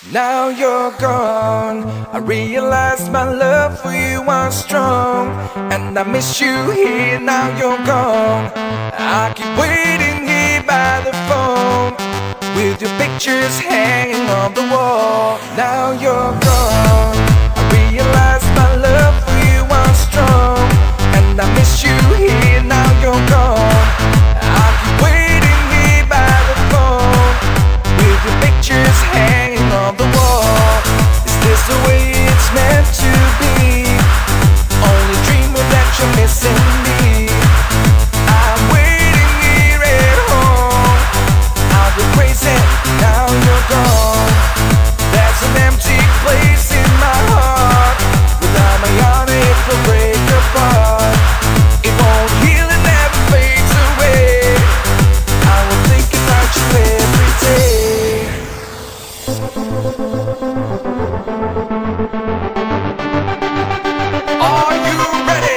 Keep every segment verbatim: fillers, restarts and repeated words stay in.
Now you're gone. I realize my love for you was strong, and I miss you here. Now you're gone. I keep waiting here by the phone, with your pictures hanging on the wall. Now you're gone. I realize my love for you was strong, and I miss you here. Now you're gone. I keep waiting here by the phone, with your pictures hanging on the wall. Is this the way it's meant to be? Only dreaming that you're missing me. I'm waiting here at home. I'll go crazy now you're gone. There's an empty place in my heart. Without my on it will break apart. It won't heal and never fades away. I will think about you every day. Are you ready?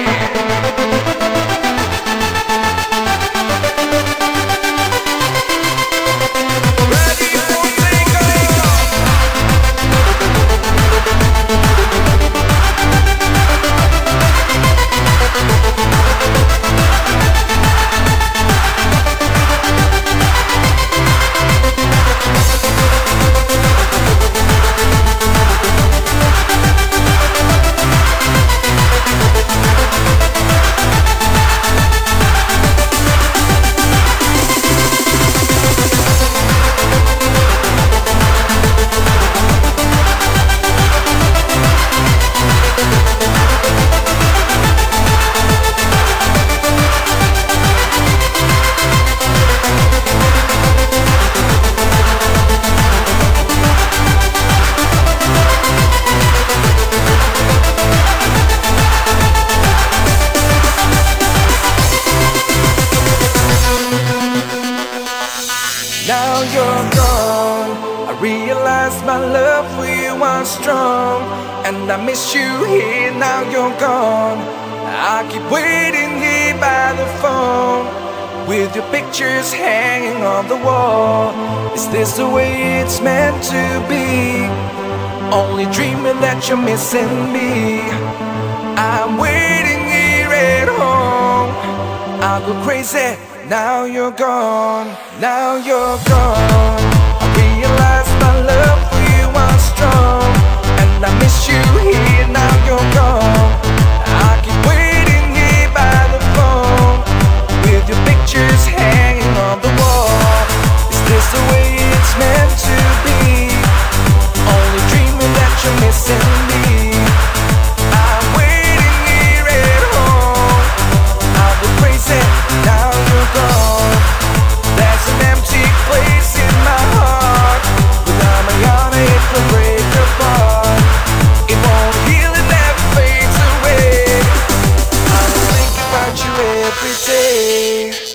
Ready for takeoff? Now you're gone. I realize my love for you was strong, and I miss you here. Now you're gone. I keep waiting here by the phone, with your pictures hanging on the wall. Is this the way it's meant to be? Only dreaming that you're missing me. I'm waiting here at home. I'll go crazy. Now you're gone. Now you're gone. I realize my love for you was strong, and I miss you here. Now you're gone. I keep waiting here by the phone, with your pictures hanging on the wall. Is this the way it's meant to be? Only dreaming that you're missing me. I'm waiting here at home. I'll go crazy. Now you're gone. There's an empty place in my heart. Without my on it will break apart. It won't heal and never fades away. I will think about you every day.